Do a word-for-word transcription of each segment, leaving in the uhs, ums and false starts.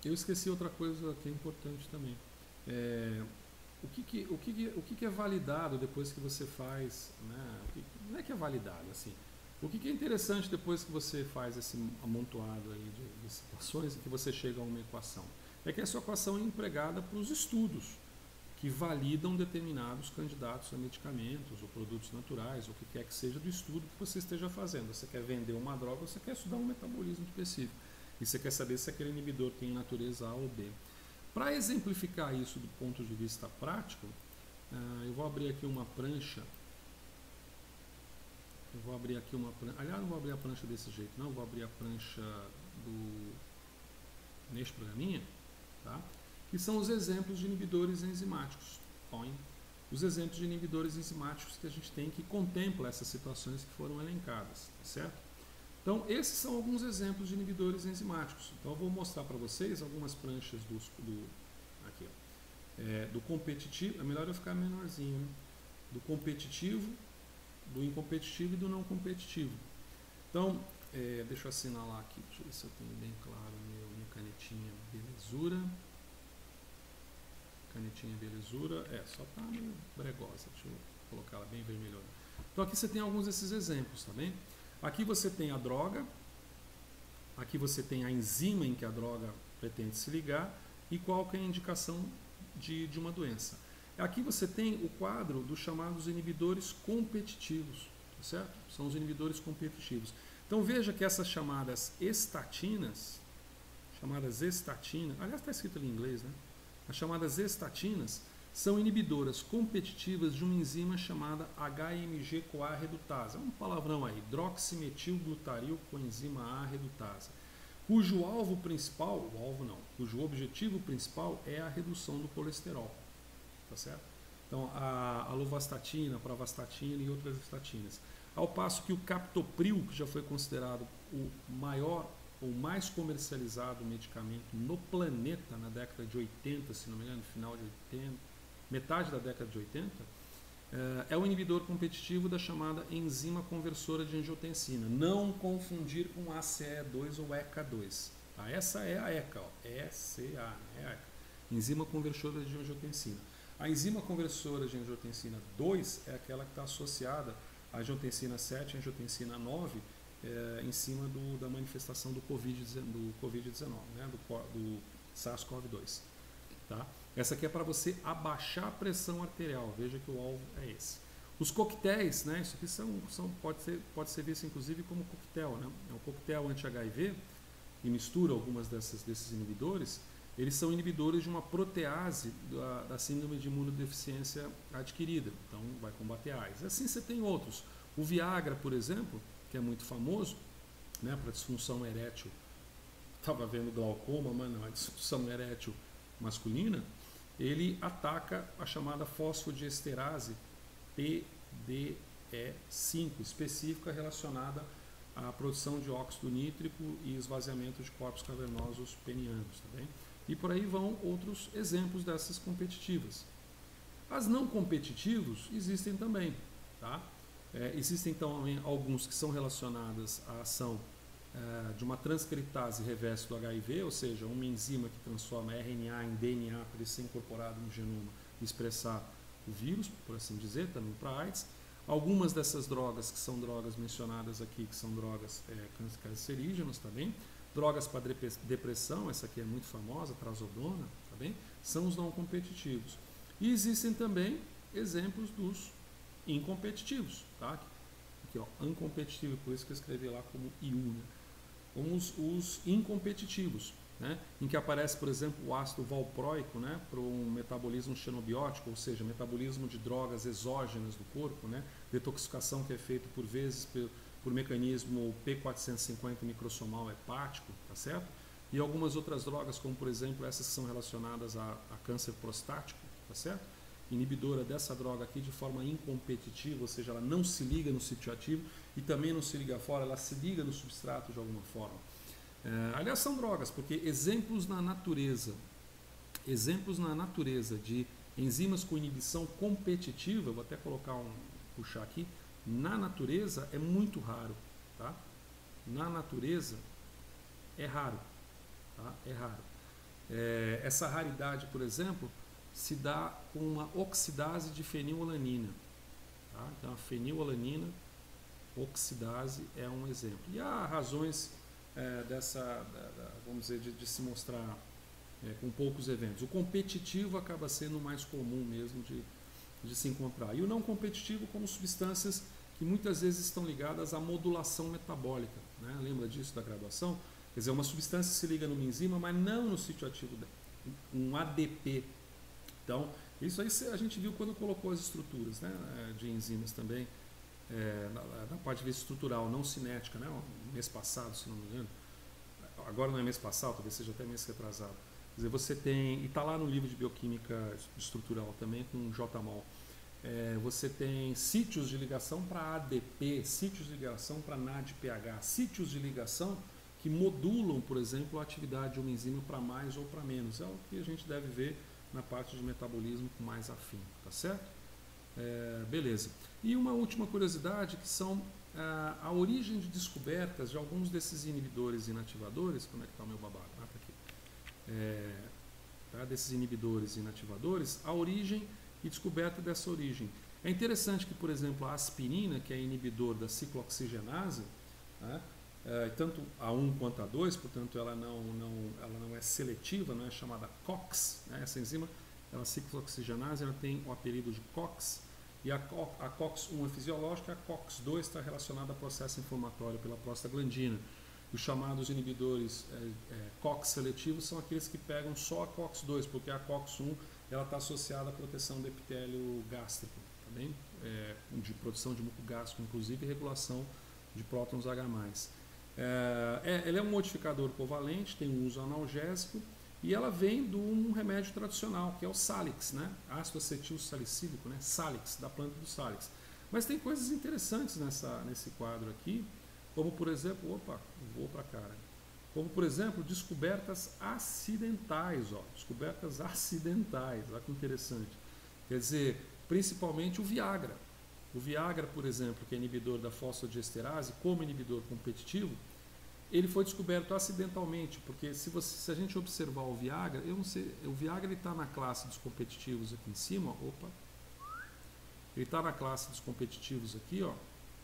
eu esqueci outra coisa que é importante também. É, o que, que, o, que, que, o que, que é validado depois que você faz, né? O que, não é que é validado, assim. O que, que é interessante depois que você faz esse amontoado aí de, de situações e que você chega a uma equação? É que essa equação é empregada para os estudos que validam determinados candidatos a medicamentos ou produtos naturais, ou o que quer que seja do estudo que você esteja fazendo. Você quer vender uma droga, você quer estudar um metabolismo específico. E você quer saber se aquele inibidor tem natureza A ou B. Para exemplificar isso do ponto de vista prático, eu vou abrir aqui uma prancha. Eu vou abrir aqui uma prancha. Aliás, não vou abrir a prancha desse jeito, não. Eu vou abrir a prancha do neste programinha, tá? Que são os exemplos de inibidores enzimáticos. Os exemplos de inibidores enzimáticos que a gente tem que contempla essas situações que foram elencadas, certo? Então, esses são alguns exemplos de inibidores enzimáticos. Então, eu vou mostrar para vocês algumas pranchas dos, do, aqui, ó, é, do competitivo. É melhor eu ficar menorzinho, né? Do competitivo, do incompetitivo e do não competitivo. Então, é, deixa eu assinalar aqui, deixa eu ver se eu tenho bem claro meu, minha canetinha belezura. Canetinha belezura, é, só tá meio bregosa, deixa eu colocar ela bem vermelhona. Então aqui você tem alguns desses exemplos, tá bem? Aqui você tem a droga, aqui você tem a enzima em que a droga pretende se ligar e qual que é a indicação de, de uma doença. Aqui você tem o quadro dos chamados inibidores competitivos, tá certo? São os inibidores competitivos. Então veja que essas chamadas estatinas, chamadas estatinas, aliás está escrito ali em inglês, né? As chamadas estatinas são inibidoras competitivas de uma enzima chamada H M G-CoA redutase. É um palavrão aí, hidroximetilglutaril coenzima A redutase, cujo alvo principal, o alvo não, cujo objetivo principal é a redução do colesterol, tá certo? Então a, a lovastatina, a pravastatina e outras estatinas. Ao passo que o captopril, que já foi considerado o maior o mais comercializado medicamento no planeta na década de oitenta, se não me engano, final de oitenta, metade da década de oitenta, é o inibidor competitivo da chamada enzima conversora de angiotensina. Não confundir com A C E dois ou E C A dois. Tá? Essa é a E C A, ó. E C A, é a E C A. Enzima conversora de angiotensina. A enzima conversora de angiotensina dois é aquela que está associada à angiotensina sete e angiotensina nove, É, em cima do, da manifestação do Covid dezenove, né, do, do SARS-CoV dois. Tá? Essa aqui é para você abaixar a pressão arterial, veja que o alvo é esse. Os coquetéis, né, isso aqui são, são, pode, ser, pode ser visto inclusive como coquetel, né? É um coquetel anti-H I V e mistura algumas dessas, desses inibidores. Eles são inibidores de uma protease da, da síndrome de imunodeficiência adquirida, então vai combater a AIDS. Assim você tem outros. O Viagra, por exemplo, que é muito famoso, né, para disfunção erétil, estava vendo glaucoma, mas não, a disfunção erétil masculina, ele ataca a chamada fosfodiesterase P D E cinco, específica relacionada à produção de óxido nítrico e esvaziamento de corpos cavernosos penianos, tá bem? E por aí vão outros exemplos dessas competitivas. As não competitivos existem também, tá? É, existem então alguns que são relacionadas à ação é, de uma transcriptase reversa do H I V, ou seja, uma enzima que transforma R N A em D N A para ele ser incorporado no genoma e expressar o vírus, por assim dizer, também para AIDS. Algumas dessas drogas, que são drogas mencionadas aqui, que são drogas é, cancerígenas também, drogas para depressão, essa aqui é muito famosa, trazodona, tá bem? São os não competitivos. E existem também exemplos dos incompetitivos, tá? Aqui, ó, incompetitivo, por isso que eu escrevi lá como I U, né? Como os, os incompetitivos, né? Em que aparece, por exemplo, o ácido valproico, né? Para um metabolismo xenobiótico, ou seja, metabolismo de drogas exógenas do corpo, né? Detoxificação que é feita por vezes por, por mecanismo P quatrocentos e cinquenta microsomal hepático, tá certo? E algumas outras drogas, como por exemplo essas que são relacionadas a, a câncer prostático, tá certo? Inibidora dessa droga aqui de forma incompetitiva, ou seja, ela não se liga no sítio ativo e também não se liga fora, ela se liga no substrato de alguma forma. É, aliás, são drogas, porque exemplos na natureza, exemplos na natureza de enzimas com inibição competitiva, vou até colocar um, puxar aqui, na natureza é muito raro, tá? Na natureza é raro, tá? É raro. É, essa raridade, por exemplo, se dá com uma oxidase de fenilalanina. Tá? Então, a fenilalanina oxidase é um exemplo. E há razões é, dessa, da, da, vamos dizer, de, de se mostrar é, com poucos eventos. O competitivo acaba sendo o mais comum mesmo de, de se encontrar. E o não competitivo como substâncias que muitas vezes estão ligadas à modulação metabólica. Né? Lembra disso da graduação? Quer dizer, uma substância se liga numa enzima, mas não no sítio ativo dela. Um A D P. Então, isso aí a gente viu quando colocou as estruturas, né, de enzimas também, é, na, na parte de vista estrutural, não cinética, né, mês passado, se não me engano. Agora não é mês passado, talvez seja até mês retrasado. Quer dizer, você tem, e está lá no livro de bioquímica estrutural também, com J M O L, é, você tem sítios de ligação para A D P, sítios de ligação para N A D P H, sítios de ligação que modulam, por exemplo, a atividade de uma enzima para mais ou para menos. É o que a gente deve ver na parte de metabolismo com mais afim, tá certo? É, beleza. E uma última curiosidade, que são a, a origem de descobertas de alguns desses inibidores e inativadores. Como é que está o meu babado? Ah, tá aqui. É, tá, desses inibidores e inativadores, a origem e descoberta dessa origem. É interessante que, por exemplo, a aspirina, que é inibidor da ciclooxigenase, né, é, tanto a um quanto a dois, portanto ela não, não, ela não é seletiva, não é chamada COX, né? Essa enzima, ela ciclooxigenase, ela tem o apelido de COX, e a, a COX um é fisiológica, a COX dois está relacionada a processo inflamatório pela prostaglandina. Os chamados inibidores é, é, COX seletivos são aqueles que pegam só a COX dois, porque a COX um ela está associada à proteção do epitélio gástrico, tá bem? É, de produção de muco gástrico, inclusive, e regulação de prótons H mais. É, é, ela é um modificador covalente, tem um uso analgésico e ela vem de um remédio tradicional, que é o Salix, né? Ácido acetil salicílico, né? Salix, da planta do Salix. Mas tem coisas interessantes nessa, nesse quadro aqui, como por exemplo, opa, vou para cá, né? Como por exemplo, descobertas acidentais, ó, descobertas acidentais, olha que interessante. Quer dizer, principalmente o Viagra. O Viagra, por exemplo, que é inibidor da fosfodiesterase, como inibidor competitivo, ele foi descoberto acidentalmente, porque se, você, se a gente observar o Viagra, eu não sei, o Viagra está na classe dos competitivos aqui em cima, ó, opa, ele está na classe dos competitivos aqui, ó,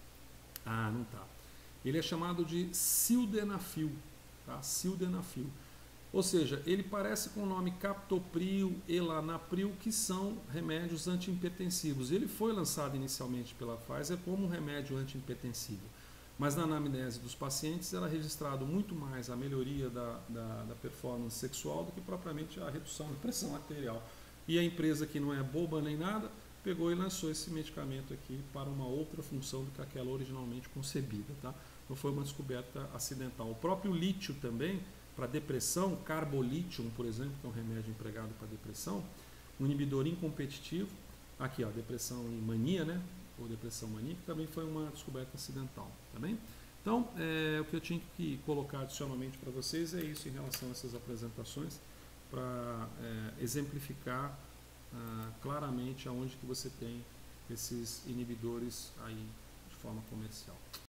ah, não está. Ele é chamado de sildenafil, tá? Sildenafil. Ou seja, ele parece com o nome captopril, elanapril, que são remédios antihipertensivos. Ele foi lançado inicialmente pela Pfizer como um remédio antihipertensivo, mas na anamnese dos pacientes era registrado muito mais a melhoria da, da, da performance sexual do que propriamente a redução da pressão arterial. E a empresa, que não é boba nem nada, pegou e lançou esse medicamento aqui para uma outra função do que aquela originalmente concebida, tá? Então foi uma descoberta acidental. O próprio lítio também, para depressão, carbolítio, por exemplo, que é um remédio empregado para depressão, um inibidor incompetitivo, aqui ó, depressão e mania, né, ou depressão maníaca, também foi uma descoberta acidental, tá bem? Então, é, o que eu tinha que colocar adicionalmente para vocês é isso em relação a essas apresentações, para é, exemplificar ah, claramente aonde que você tem esses inibidores aí de forma comercial.